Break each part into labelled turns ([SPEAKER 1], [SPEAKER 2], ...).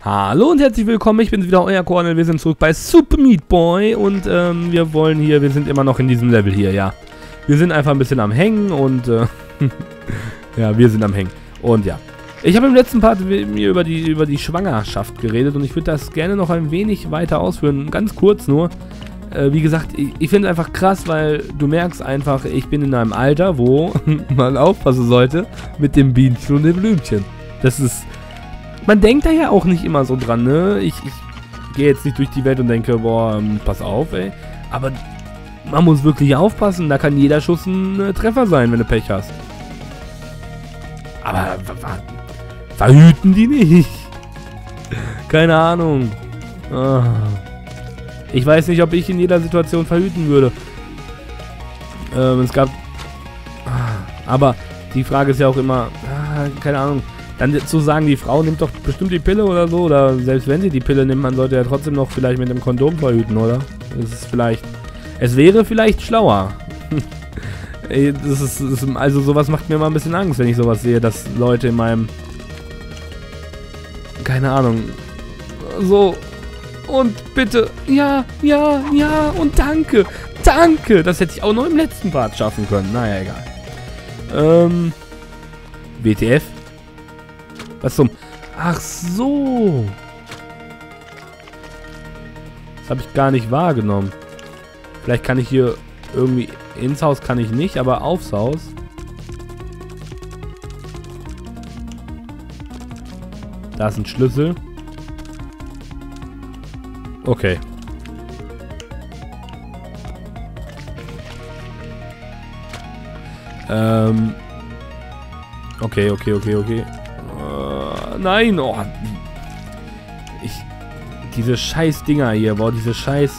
[SPEAKER 1] Hallo und herzlich willkommen, ich bin's wieder, euer Cornel, wir sind zurück bei Super Meat Boy und wir sind immer noch in diesem Level hier, ja. Wir sind einfach ein bisschen am Hängen und ja, wir sind am Hängen und ja. Ich habe im letzten Part mir über die Schwangerschaft geredet und ich würde das gerne noch ein wenig weiter ausführen, ganz kurz nur. Wie gesagt, ich finde es einfach krass, weil du merkst einfach, ich bin in einem Alter, wo man aufpassen sollte mit dem Bienchen und dem Blümchen. Das ist... Man denkt da ja auch nicht immer so dran, ne? Ich gehe jetzt nicht durch die Welt und denke, boah, pass auf, ey. Aber man muss wirklich aufpassen, da kann jeder Schuss ein Treffer sein, wenn du Pech hast. Aber verhüten die nicht? Keine Ahnung. Ich weiß nicht, ob ich in jeder Situation verhüten würde. Es gab... Aber die Frage ist ja auch immer... keine Ahnung. Dann zu sagen, die Frau nimmt doch bestimmt die Pille oder so, oder selbst wenn sie die Pille nimmt, man sollte ja trotzdem noch vielleicht mit dem Kondom verhüten, oder? Das ist vielleicht... Es wäre vielleicht schlauer. Also sowas macht mir mal ein bisschen Angst, wenn ich sowas sehe, dass Leute in meinem... Keine Ahnung. So... Und bitte, ja, ja, ja, und danke, danke. Das hätte ich auch noch im letzten Part schaffen können. Naja, egal. WTF? Was zum... Ach so. Das habe ich gar nicht wahrgenommen. Vielleicht kann ich hier irgendwie... Ins Haus kann ich nicht, aber aufs Haus. Da ist ein Schlüssel. Okay. Okay. Nein, oh. Diese scheiß Dinger hier, boah, diese scheiß,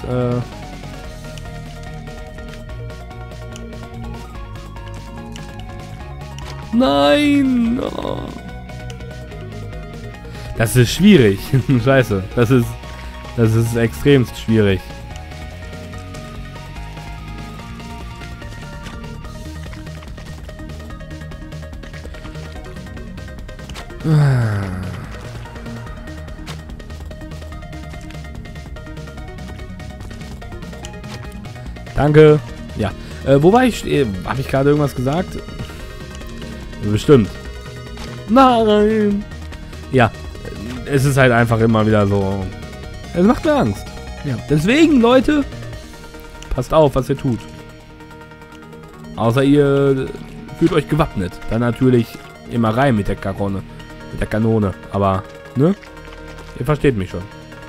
[SPEAKER 1] Nein! Oh. Das ist schwierig. Scheiße, das ist extremst schwierig. Danke. Ja. Wo war ich? Habe ich gerade irgendwas gesagt? Bestimmt. Nein. Ja. Es ist halt einfach immer wieder so... Es macht mir Angst. Ja. Deswegen, Leute, passt auf, was ihr tut. Außer ihr fühlt euch gewappnet. Dann natürlich immer rein mit der Kanone. Mit der Kanone. Aber, ne? Ihr versteht mich schon.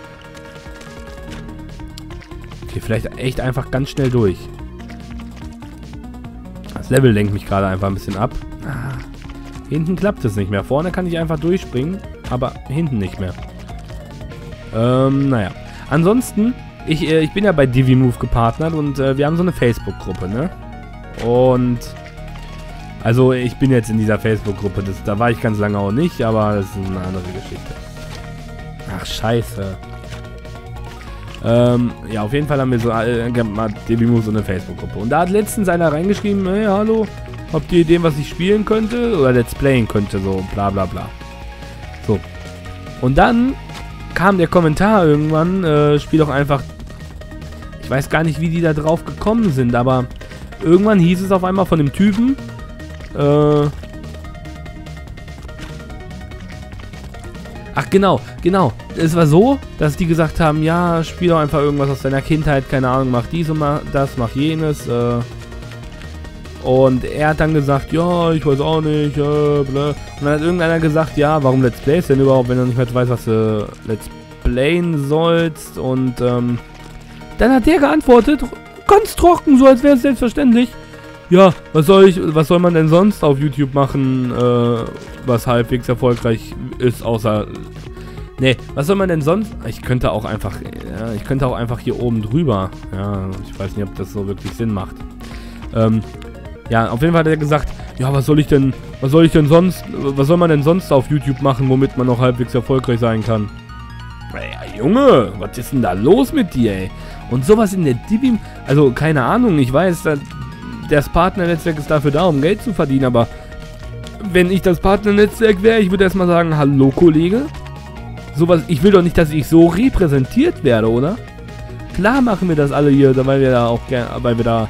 [SPEAKER 1] Okay, vielleicht echt einfach ganz schnell durch. Das Level lenkt mich gerade einfach ein bisschen ab. Hinten klappt es nicht mehr. Vorne kann ich einfach durchspringen, aber hinten nicht mehr. Naja. Ansonsten, ich bin ja bei Divimove gepartnert und wir haben so eine Facebook-Gruppe, ne? Und also ich bin jetzt in dieser Facebook-Gruppe. Da war ich ganz lange auch nicht, aber das ist eine andere Geschichte. Ach, scheiße. Ja, auf jeden Fall haben wir so Divimove so eine Facebook-Gruppe. Und da hat letztens einer reingeschrieben, hey, hallo, habt ihr Ideen, was ich spielen könnte? Oder Let's Playen könnte, so bla bla bla. So. Und dann kam der Kommentar irgendwann, spiel doch einfach... Ich weiß gar nicht, wie die da drauf gekommen sind, aber irgendwann hieß es auf einmal von dem Typen, ach genau. Es war so, dass die gesagt haben, ja, spiel doch einfach irgendwas aus deiner Kindheit, keine Ahnung, mach dies und mach das, mach jenes, und er hat dann gesagt, ja, ich weiß auch nicht, bla. Und dann hat irgendeiner gesagt, ja, warum Let's Plays denn überhaupt, wenn du nicht mehr weißt, was du Let's Playen sollst. Und dann hat der geantwortet, ganz trocken, so als wäre es selbstverständlich. Ja, was soll man denn sonst auf YouTube machen, was halbwegs erfolgreich ist, außer... Nee, was soll man denn sonst... Ich könnte auch einfach hier oben drüber. Ja, ich weiß nicht, ob das so wirklich Sinn macht. Ja, auf jeden Fall hat er gesagt, ja, was soll man denn sonst auf YouTube machen, womit man noch halbwegs erfolgreich sein kann? Ja, Junge, was ist denn da los mit dir, ey? Und sowas in der Divi... Also, keine Ahnung, ich weiß, das Partnernetzwerk ist dafür da, um Geld zu verdienen, aber wenn ich das Partnernetzwerk wäre, ich würde erstmal sagen, hallo Kollege, sowas, ich will doch nicht, dass ich so repräsentiert werde, oder? Klar machen wir das alle hier, weil wir da auch gerne, weil wir da,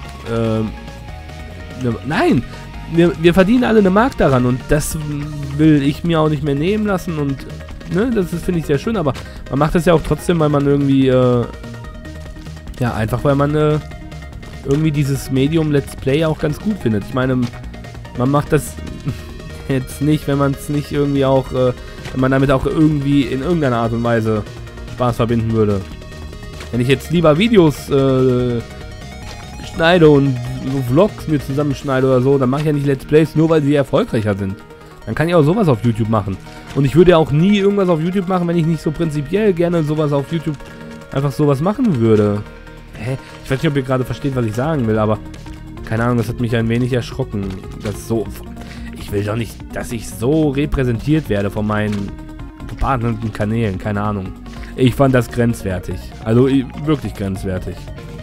[SPEAKER 1] nein, wir verdienen alle eine Mark daran und das will ich mir auch nicht mehr nehmen lassen und, ne, das finde ich sehr schön, aber man macht das ja auch trotzdem, weil man irgendwie, ja, einfach weil man, irgendwie dieses Medium Let's Play auch ganz gut findet. Ich meine, man macht das jetzt nicht, wenn man es nicht irgendwie auch, wenn man damit auch irgendwie in irgendeiner Art und Weise Spaß verbinden würde. Wenn ich jetzt lieber Videos schneide und so Vlogs mir zusammenschneide oder so, dann mache ich ja nicht Let's Plays, nur weil sie erfolgreicher sind. Dann kann ich auch sowas auf YouTube machen. Und ich würde ja auch nie irgendwas auf YouTube machen, wenn ich nicht so prinzipiell gerne sowas auf YouTube einfach sowas machen würde. Hä? Ich weiß nicht, ob ihr gerade versteht, was ich sagen will, aber keine Ahnung, das hat mich ein wenig erschrocken. Das so... Ich will doch nicht, dass ich so repräsentiert werde von meinen gepartnerten Kanälen, keine Ahnung. Ich fand das grenzwertig. Also wirklich grenzwertig.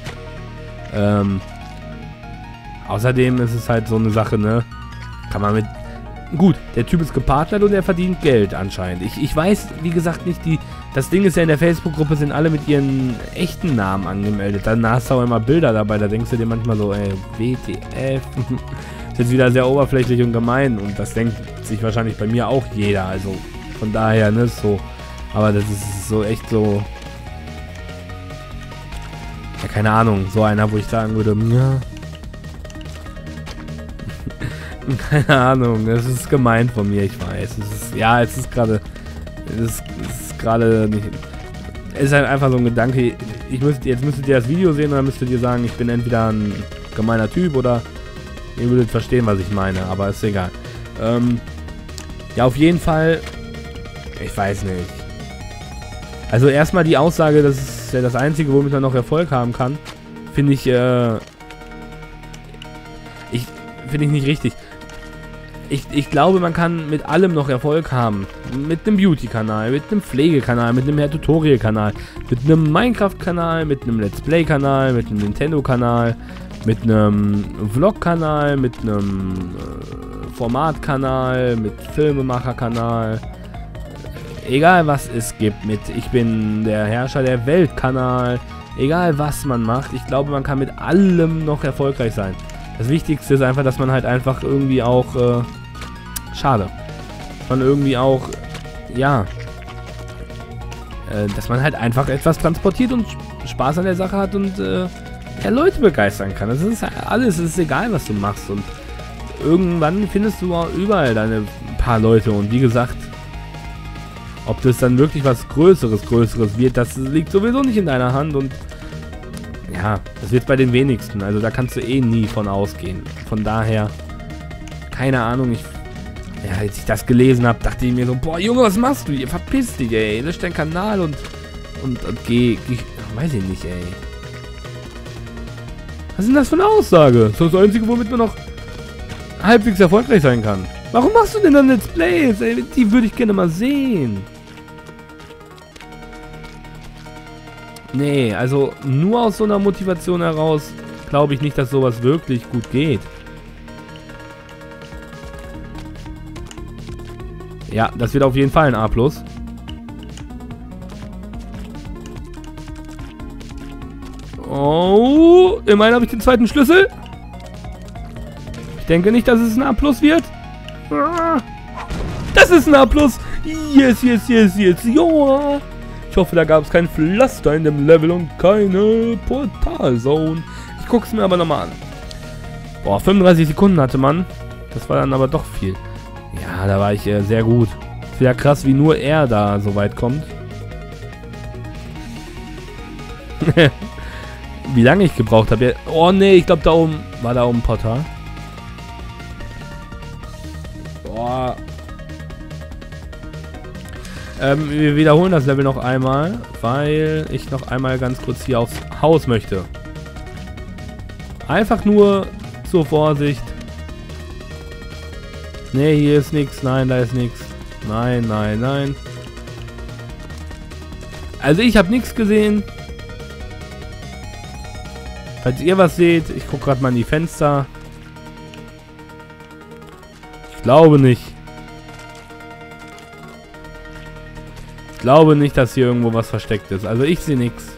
[SPEAKER 1] Außerdem ist es halt so eine Sache, ne? Kann man mit... Gut, der Typ ist gepartnert und er verdient Geld anscheinend. Ich weiß, wie gesagt, nicht die... Das Ding ist ja, in der Facebook-Gruppe sind alle mit ihren echten Namen angemeldet. Dann hast du auch immer Bilder dabei, da denkst du dir manchmal so, ey, WTF. Das ist jetzt wieder sehr oberflächlich und gemein und das denkt sich wahrscheinlich bei mir auch jeder. Also von daher, ne, so... Aber das ist so echt so... Ja, keine Ahnung. So einer, wo ich sagen würde, ja... Keine Ahnung. Das ist gemein von mir, ich weiß. Es ist, ja, es ist gerade... Es ist gerade nicht... Es ist halt einfach so ein Gedanke. Jetzt müsstet ihr das Video sehen und dann müsstet ihr sagen, ich bin entweder ein gemeiner Typ oder... Ihr würdet verstehen, was ich meine. Aber ist egal. Ja, auf jeden Fall... Ich weiß nicht. Also erstmal die Aussage, das ist ja das Einzige, womit man noch Erfolg haben kann, finde ich, finde ich nicht richtig. Ich glaube, man kann mit allem noch Erfolg haben. Mit einem Beauty-Kanal, mit einem Pflegekanal, mit einem Tutorial-Kanal, mit einem Minecraft-Kanal, mit einem Let's Play-Kanal, mit einem Nintendo-Kanal, mit einem Vlog-Kanal, mit einem Format-Kanal, mit Filmemacher-Kanal. Egal was es gibt mit ich bin der Herrscher der Welt-Kanal, egal was man macht, ich glaube, man kann mit allem noch erfolgreich sein. Das Wichtigste ist einfach, dass man halt einfach irgendwie auch, schade, dass man irgendwie auch, ja, dass man halt einfach etwas transportiert und Spaß an der Sache hat und, ja, Leute begeistern kann. Das ist alles, es ist egal, was du machst und irgendwann findest du auch überall deine paar Leute und wie gesagt, ob das dann wirklich was Größeres wird, das liegt sowieso nicht in deiner Hand und ja, das wird bei den wenigsten. Also da kannst du eh nie von ausgehen. Von daher, keine Ahnung, ja, als ich das gelesen habe, dachte ich mir so, boah, Junge, was machst du hier? Verpiss dich, ey. Lösch deinen Kanal und geh, weiß ich nicht, ey. Was ist denn das für eine Aussage? Das ist das Einzige, womit man noch halbwegs erfolgreich sein kann. Warum machst du denn dann Let's Plays? Ey, die würde ich gerne mal sehen. Nee, also nur aus so einer Motivation heraus glaube ich nicht, dass sowas wirklich gut geht. Ja, das wird auf jeden Fall ein A+. Oh, immerhin habe ich den zweiten Schlüssel. Ich denke nicht, dass es ein A+ wird. Das ist ein A+. Yes, yes, yes, yes. Ja. Ich hoffe, da gab es kein Pflaster in dem Level und keine Portalzone. Ich gucke es mir aber nochmal an. Boah, 35 Sekunden hatte man. Das war dann aber doch viel. Ja, da war ich sehr gut. Ist ja krass, wie nur er da so weit kommt. Wie lange ich gebraucht habe. Oh nee, ich glaube da oben. War da oben ein Portal? Boah. Wir wiederholen das Level noch einmal, weil ich noch einmal ganz kurz hier aufs Haus möchte. Einfach nur zur Vorsicht. Ne, hier ist nichts. Nein, da ist nichts. Nein, nein, nein. Also ich habe nichts gesehen. Falls ihr was seht, ich gucke gerade mal in die Fenster. Ich glaube nicht. Ich glaube nicht, dass hier irgendwo was versteckt ist. Also ich sehe nichts.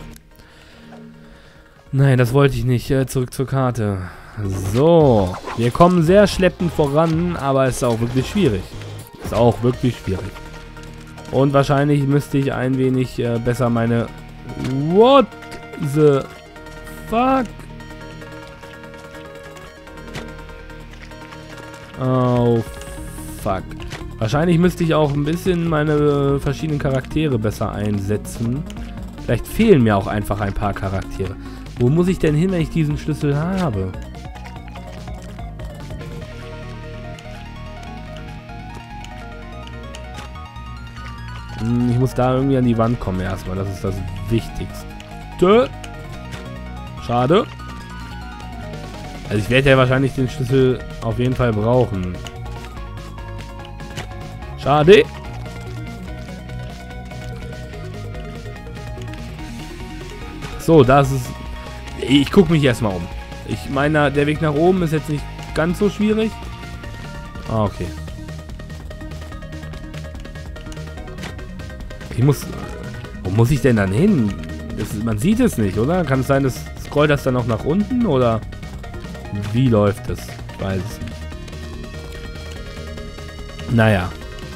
[SPEAKER 1] Nein, das wollte ich nicht. Zurück zur Karte. So. Wir kommen sehr schleppend voran, aber es ist auch wirklich schwierig. Ist auch wirklich schwierig. Und wahrscheinlich müsste ich ein wenig besser meine... What the fuck? Oh, fuck. Wahrscheinlich müsste ich auch ein bisschen meine verschiedenen Charaktere besser einsetzen. Vielleicht fehlen mir auch einfach ein paar Charaktere. Wo muss ich denn hin, wenn ich diesen Schlüssel habe? Ich muss da irgendwie an die Wand kommen erstmal. Das ist das Wichtigste. Schade. Also ich werde ja wahrscheinlich den Schlüssel auf jeden Fall brauchen. Schade. So, das ist... Ich gucke mich erstmal um. Ich meine, der Weg nach oben ist jetzt nicht ganz so schwierig. Ah, okay. Ich muss... Wo muss ich denn dann hin? Man sieht es nicht, oder? Kann es sein, dass scrollt das dann auch nach unten? Oder wie läuft das? Ich weiß es nicht. Naja.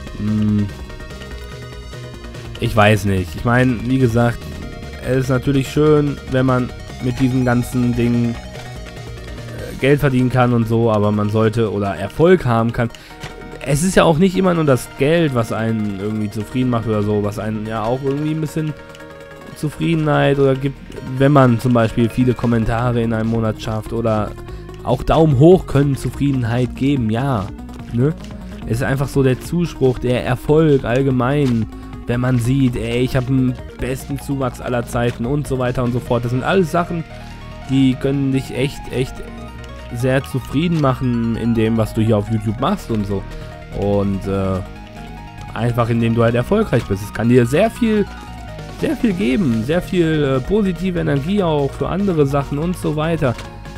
[SPEAKER 1] Ich weiß nicht. Ich meine, wie gesagt, es ist natürlich schön, wenn man mit diesen ganzen Dingen Geld verdienen kann und so, aber man sollte oder Erfolg haben kann. Es ist ja auch nicht immer nur das Geld, was einen irgendwie zufrieden macht oder so, was einen ja auch irgendwie ein bisschen Zufriedenheit oder gibt, wenn man zum Beispiel viele Kommentare in einem Monat schafft oder auch Daumen hoch können Zufriedenheit geben, ja, ne? Es ist einfach so der Zuspruch, der Erfolg allgemein, wenn man sieht, ey, ich habe den besten Zuwachs aller Zeiten und so weiter und so fort. Das sind alles Sachen, die können dich echt sehr zufrieden machen in dem, was du hier auf YouTube machst und so. Und einfach indem du halt erfolgreich bist. Es kann dir sehr viel geben, sehr viel positive Energie auch für andere Sachen und so weiter.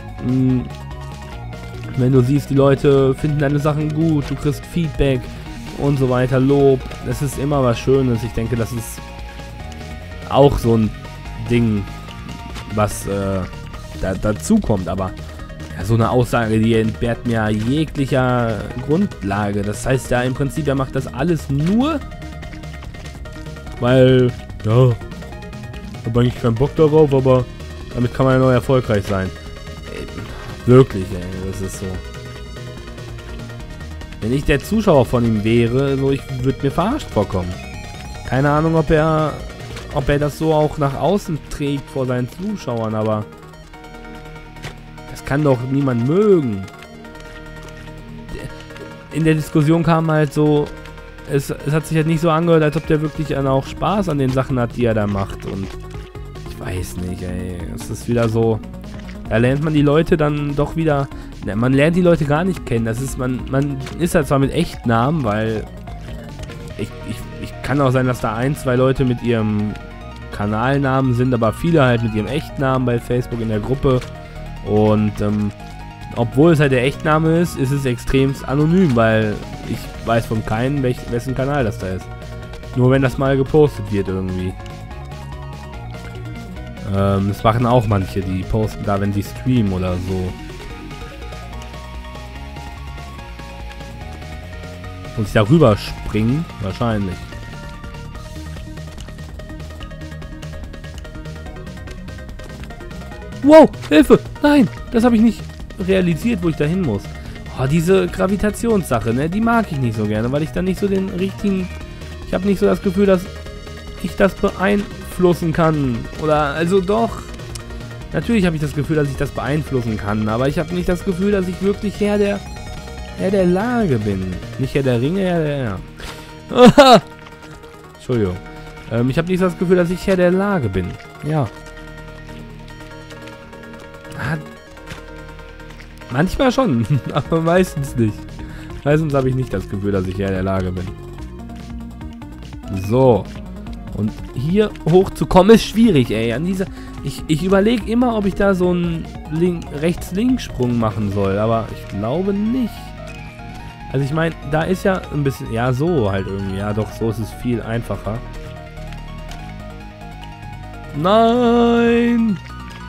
[SPEAKER 1] Wenn du siehst, die Leute finden deine Sachen gut, du kriegst Feedback und so weiter, Lob, das ist immer was Schönes. Ich denke, das ist auch so ein Ding, was dazu kommt, aber ja, so eine Aussage, die entbehrt mir jeglicher Grundlage. Das heißt ja im Prinzip, er macht das alles nur, weil, ja, ich habe eigentlich keinen Bock darauf, aber damit kann man ja noch erfolgreich sein. Wirklich, ey, das ist so. Wenn ich der Zuschauer von ihm wäre, so, ich würde mir verarscht vorkommen. Keine Ahnung, ob er das so auch nach außen trägt vor seinen Zuschauern, aber das kann doch niemand mögen. In der Diskussion kam halt so, es hat sich halt nicht so angehört, als ob der wirklich dann auch Spaß an den Sachen hat, die er da macht. Und ich weiß nicht, ey, es ist wieder so, da lernt man die Leute dann doch wieder, man lernt die Leute gar nicht kennen. Das ist, man ist halt zwar mit Echtnamen, weil ich kann auch sein, dass da 1, 2 Leute mit ihrem Kanalnamen sind, aber viele halt mit ihrem Echtnamen bei Facebook in der Gruppe. Und obwohl es halt der Echtname ist, ist es extremst anonym, weil ich weiß von keinem, wessen Kanal das da ist. Nur wenn das mal gepostet wird irgendwie. Das machen auch manche, die posten da, wenn sie streamen oder so. Muss ich da rüber springen? Wahrscheinlich. Wow, Hilfe! Nein, das habe ich nicht realisiert, wo ich da hin muss. Oh, diese Gravitationssache, ne, die mag ich nicht so gerne, weil ich dann nicht so den richtigen... Ich habe nicht so das Gefühl, dass ich das beeinflussen kann. Oder, also doch. Natürlich habe ich das Gefühl, dass ich das beeinflussen kann, aber ich habe nicht das Gefühl, dass ich wirklich Herr der Lage bin. Nicht Herr der Ringe, Herr der... Ja. Entschuldigung. Ich habe nicht das Gefühl, dass ich Herr der Lage bin. Ja. Manchmal schon, aber meistens nicht. Meistens habe ich nicht das Gefühl, dass ich Herr der Lage bin. So. Und hier hochzukommen ist schwierig, ey. An dieser... Ich überlege immer, ob ich da so einen Rechts-Links-Sprung machen soll, aber ich glaube nicht. Also ich meine, da ist ja ein bisschen... Ja, so halt irgendwie. Ja, doch, so ist es viel einfacher. Nein!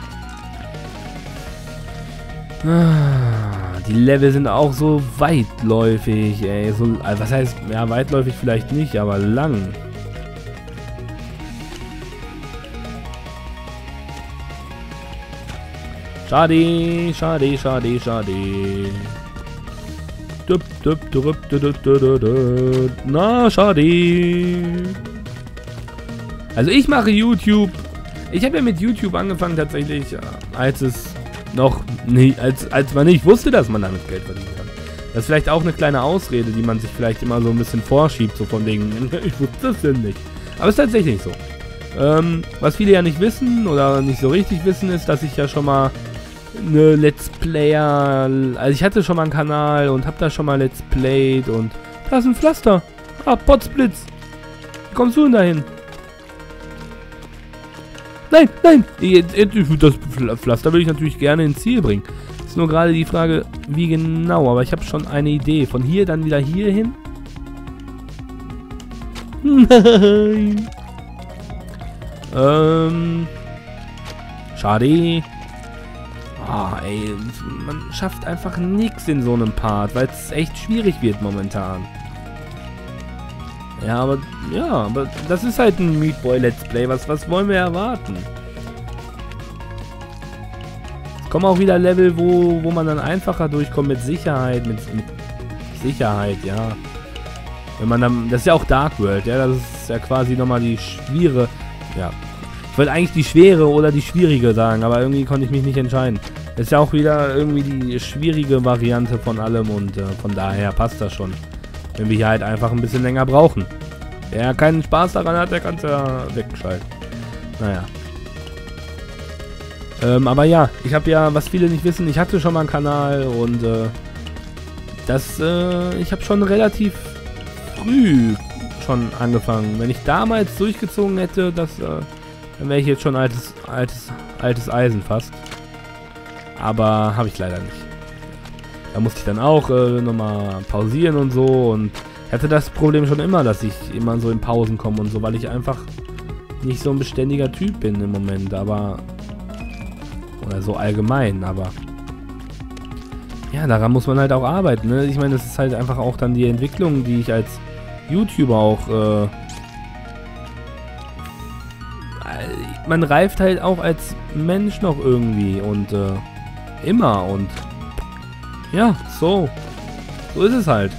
[SPEAKER 1] Die Level sind auch so weitläufig, ey. So, was heißt, ja, weitläufig vielleicht nicht, aber lang. Schade, schade, schade, schade. Na, schade. Also ich mache YouTube. Ich habe ja mit YouTube angefangen tatsächlich, als es noch nicht, als man nicht wusste, dass man damit Geld verdienen kann. Das ist vielleicht auch eine kleine Ausrede, die man sich vielleicht immer so ein bisschen vorschiebt, so von wegen, ich wusste das denn nicht. Aber es ist tatsächlich so. Was viele ja nicht wissen oder nicht so richtig wissen, ist, dass ich ja schon mal eine Let's Player, also ich hatte schon mal einen Kanal und habe da schon mal Let's Played und da ist ein Pflaster. Ah, Potsblitz. Wie kommst du denn dahin? Nein, nein, das Pflaster will ich natürlich gerne ins Ziel bringen. Ist nur gerade die Frage, wie genau, aber ich habe schon eine Idee. Von hier dann wieder hier hin? Nein. Schade. Ah, ey, man schafft einfach nichts in so einem Part, weil es echt schwierig wird momentan. Ja, aber das ist halt ein Meat Boy Let's Play. Was wollen wir erwarten? Es kommen auch wieder Level, wo man dann einfacher durchkommt mit Sicherheit, mit Sicherheit, ja. Wenn man dann, das ist ja auch Dark World, ja, das ist ja quasi nochmal die schwere, ja. Ich wollte eigentlich die schwere oder die schwierige sagen, aber irgendwie konnte ich mich nicht entscheiden. Das ist ja auch wieder irgendwie die schwierige Variante von allem und von daher passt das schon. Wenn wir hier halt einfach ein bisschen länger brauchen. Wer keinen Spaß daran hat, der kann es ja wegschalten. Naja. Aber ja, ich habe ja, was viele nicht wissen, ich hatte schon mal einen Kanal und ich habe schon relativ früh schon angefangen. Wenn ich damals durchgezogen hätte, dann wäre ich jetzt schon altes Eisen fast. Aber habe ich leider nicht. Da musste ich dann auch nochmal pausieren und so und ich hatte das Problem schon immer, dass ich immer so in Pausen komme und so, weil ich einfach nicht so ein beständiger Typ bin im Moment, aber oder so allgemein, aber ja, daran muss man halt auch arbeiten, ne? Ich meine, das ist halt einfach auch dann die Entwicklung, die ich als YouTuber auch man reift halt auch als Mensch noch irgendwie und immer und ja, so ist es halt.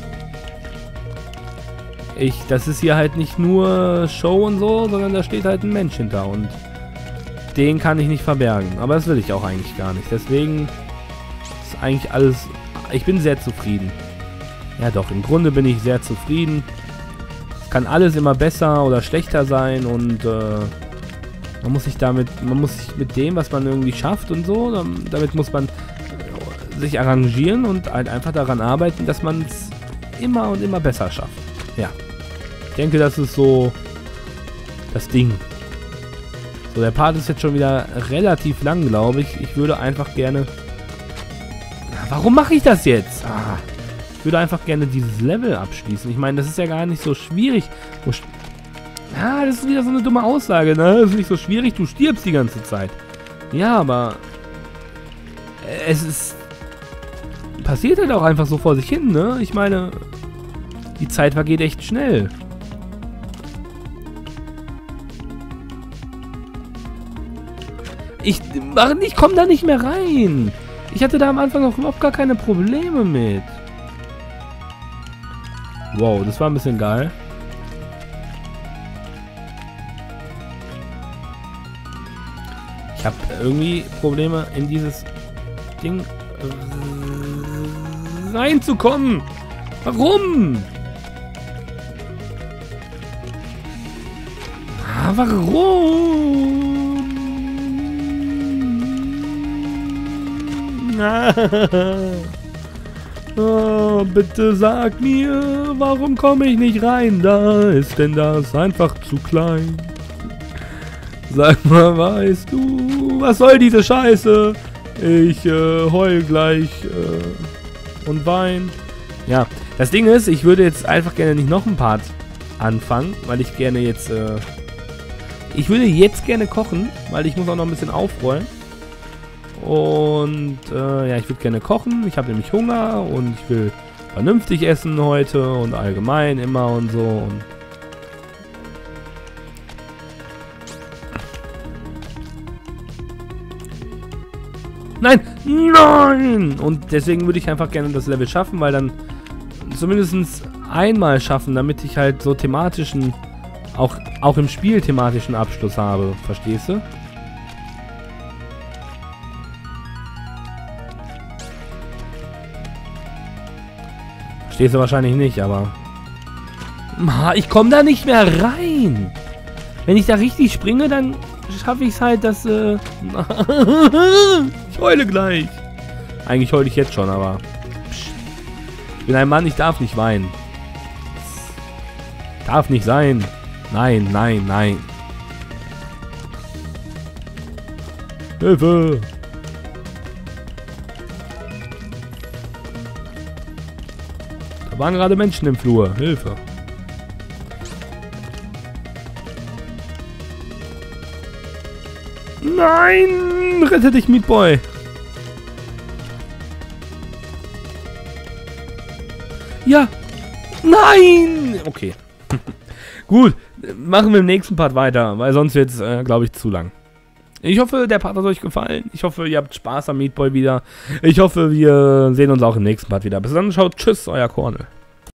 [SPEAKER 1] Das ist hier halt nicht nur Show und so, sondern da steht halt ein Mensch hinter und den kann ich nicht verbergen. Aber das will ich auch eigentlich gar nicht. Deswegen ist eigentlich alles, ich bin sehr zufrieden. Ja doch, im Grunde bin ich sehr zufrieden. Es kann alles immer besser oder schlechter sein und man muss sich mit dem, was man irgendwie schafft und so, damit muss man sich arrangieren und halt einfach daran arbeiten, dass man es immer und immer besser schafft. Ja. Ich denke, das ist so das Ding. So, der Part ist jetzt schon wieder relativ lang, glaube ich. Ich würde einfach gerne... Warum mache ich das jetzt? Ich würde einfach gerne dieses Level abschließen. Ich meine, das ist ja gar nicht so schwierig. Das ist wieder so eine dumme Aussage, ne? Das ist nicht so schwierig, du stirbst die ganze Zeit. Ja, aber... Es ist... Passiert halt auch einfach so vor sich hin, ne? Ich meine... Die Zeit vergeht echt schnell. Ich komme da nicht mehr rein. Ich hatte da am Anfang auch überhaupt gar keine Probleme mit. Wow, das war ein bisschen geil. Ich habe irgendwie Probleme in dieses Ding reinzukommen. Warum? Warum? Oh, bitte sag mir, warum komme ich nicht rein? Da ist denn das einfach zu klein. Sag mal, weißt du, was soll diese Scheiße? Ich heul gleich und wein. Ja, das Ding ist, ich würde jetzt einfach gerne nicht noch einen Part anfangen, weil ich gerne jetzt Ich würde jetzt gerne kochen, weil ich muss auch noch ein bisschen aufräumen. Und ja, ich würde gerne kochen. Ich habe nämlich Hunger und ich will vernünftig essen heute und allgemein immer und so. Und nein! Nein! Und deswegen würde ich einfach gerne das Level schaffen, weil dann zumindest einmal schaffen, damit ich halt so thematischen, auch im Spiel thematischen Abschluss habe. Verstehst du? Verstehst du wahrscheinlich nicht, aber... Ich komme da nicht mehr rein! Wenn ich da richtig springe, dann schaffe ich es halt, dass... ich heule gleich! Eigentlich heule ich jetzt schon, aber... Psch. Ich bin ein Mann, ich darf nicht weinen. Darf nicht sein. Nein, nein, nein. Hilfe! Da waren gerade Menschen im Flur. Hilfe! Nein! Rette dich, Meat Boy! Ja! Nein! Okay. Gut, machen wir im nächsten Part weiter, weil sonst wird es, glaube ich, zu lang. Ich hoffe, der Part hat euch gefallen. Ich hoffe, ihr habt Spaß am Meat Boy wieder. Ich hoffe, wir sehen uns auch im nächsten Part wieder. Bis dann, schaut, tschüss, euer Cornel.